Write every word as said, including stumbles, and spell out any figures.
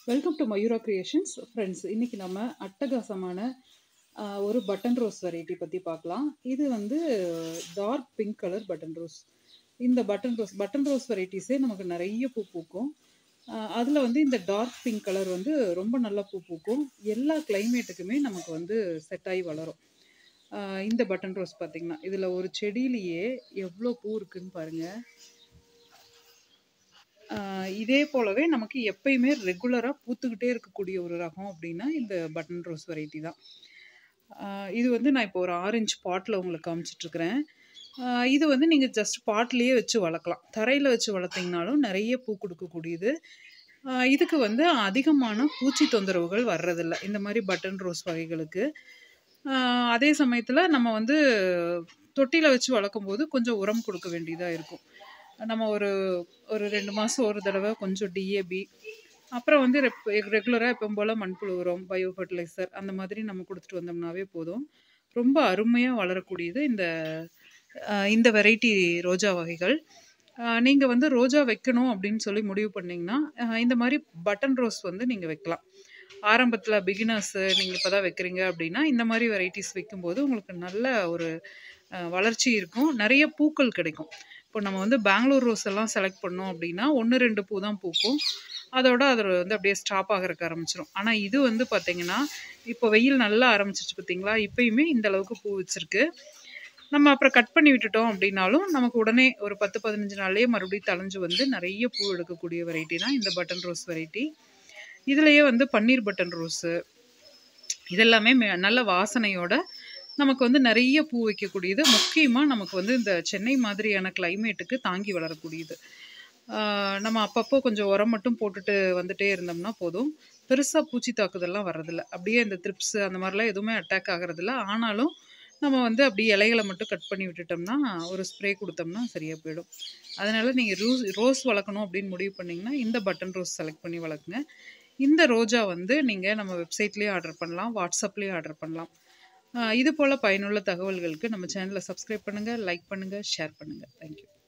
Welcome to Mayura creations friends. இன்னைக்கு நம்ம அட்டகாசமான ஆஹ், ஒரு பட்டன் ரோஸ் வெரைட்டி பற்றி பார்க்கலாம். இது வந்து dark pink colour button rose. இந்த பட்டன் ரோஸ் பட்டன் ரோஸ் வெரைட்டிஸே நமக்கு நிறைய பூ பூக்கும். அதில் வந்து இந்த டார்க் பிங்க் கலர் வந்து ரொம்ப நல்லா பூ பூக்கும். எல்லா கிளைமேட்டுக்குமே நமக்கு வந்து செட் ஆகி வளரும். ஆஹ், இந்த பட்டன் ரோஸ் பார்த்திங்கன்னா இதில் ஒரு செடியிலேயே எவ்வளோ பூ இருக்குன்னு பாருங்கள். ஆஹ் இதே போலவே நமக்கு எப்பயுமே ரெகுலராக பூத்துக்கிட்டே இருக்கக்கூடிய ஒரு ரகம் அப்படின்னா இந்த பட்டன் ரோஸ் வெரைட்டி தான். ஆஹ் இது வந்து நான் இப்போ ஒரு ஆரஞ்சு பாட்டில் உங்களுக்கு காமிச்சிட்ருக்கிறேன். இது வந்து நீங்கள் ஜஸ்ட் பாட்லேயே வச்சு வளர்க்கலாம். தரையில் வச்சு வளர்த்திங்கனாலும் நிறைய பூ கொடுக்கக்கூடியது. ஆஹ் இதுக்கு வந்து அதிகமான பூச்சி தொந்தரவுகள் வர்றதில்லை இந்த மாதிரி பட்டன் ரோஸ் வகைகளுக்கு. ஆஹ் அதே சமயத்தில் நம்ம வந்து தொட்டியில் வச்சு வளர்க்கும் போது கொஞ்சம் உரம் கொடுக்க வேண்டியதாக இருக்கும். நம்ம ஒரு ஒரு ரெண்டு மாதம் ஒரு தடவை கொஞ்சம் டிஏபி, அப்புறம் வந்து ரெப் ரெகுலராக எப்போ போல் மண்புழு உரம், பயோ ஃபர்டிலைசர் அந்த மாதிரி நம்ம கொடுத்துட்டு வந்தோம்னாவே போதும். ரொம்ப அருமையாக வளரக்கூடியது இந்த அஹ், இந்த வெரைட்டி ரோஜா வகைகள். நீங்கள் வந்து ரோஜா வைக்கணும் அப்படின்னு சொல்லி முடிவு பண்ணிங்கன்னா அஹ், இந்த மாதிரி பட்டன் ரோஸ் வந்து நீங்கள் வைக்கலாம். ஆரம்பத்தில் பிகினர்ஸு நீங்கள் இப்போ தான் வைக்கிறீங்க அப்படின்னா இந்த மாதிரி வெரைட்டிஸ் வைக்கும்போது உங்களுக்கு நல்ல ஒரு அஹ், வளர்ச்சி இருக்கும், நிறைய பூக்கள் கிடைக்கும். இப்போ நம்ம வந்து பெங்களூர் ரோஸ் எல்லாம் செலக்ட் பண்ணோம் அப்படின்னா ஒன்று ரெண்டு பூ தான் பூக்கும், அதோட அது வந்து அப்படியே ஸ்டாப் ஆகிறதுக்கு ஆரம்பிச்சிடும். ஆனால் இது வந்து பார்த்திங்கன்னா இப்போ வெயில் நல்லா ஆரம்பிச்சிச்சு பார்த்தீங்களா, இப்போயுமே இந்த அளவுக்கு பூ வச்சுருக்கு. நம்ம அப்புறம் கட் பண்ணி விட்டுட்டோம் அப்படின்னாலும் நமக்கு உடனே ஒரு பத்து பதினஞ்சு நாள்லேயே மறுபடியும் தளைஞ்சு வந்து நிறைய பூ எடுக்கக்கூடிய வெரைட்டி தான் இந்த பட்டன் ரோஸ் வெரைட்டி. இதுலேயே வந்து பன்னீர் பட்டன் ரோஸு இதெல்லாமே நல்ல வாசனையோட நமக்கு வந்து நிறைய பூ வைக்கக்கூடியது. முக்கியமாக நமக்கு வந்து இந்த சென்னை மாதிரியான கிளைமேட்டுக்கு தாங்கி வளரக்கூடியது. நம்ம அப்பப்போ கொஞ்சம் உரம் மட்டும் போட்டுட்டு வந்துட்டே இருந்தோம்னா போதும், பெருசாக பூச்சி தாக்குதல்லாம் வர்றதில்ல. அப்படியே இந்த த்ரிப்ஸு அந்த மாதிரிலாம் எதுவுமே அட்டாக் ஆகிறதில்ல. ஆனாலும் நம்ம வந்து அப்படியே இலைகளை மட்டும் கட் பண்ணி விட்டுட்டோம்னா ஒரு ஸ்ப்ரே கொடுத்தோம்னா சரியாக போயிடும். அதனால் நீங்கள் ரோஸ் ரோஸ் வளர்க்கணும் அப்படின்னு முடிவு பண்ணிங்கன்னா இந்த பட்டன் ரோஸ் செலக்ட் பண்ணி வளர்க்குங்க. இந்த ரோஜா வந்து நீங்கள் நம்ம வெப்சைட்லேயும் ஆர்டர் பண்ணலாம், வாட்ஸ்அப்லேயும் ஆர்டர் பண்ணலாம். இது போல் பயனுள்ள தகவல்களுக்கு நம்ம சேனலை சப்ஸ்கிரைப் பண்ணுங்கள், லைக் பண்ணுங்கள், ஷேர் பண்ணுங்கள். தேங்க்யூ.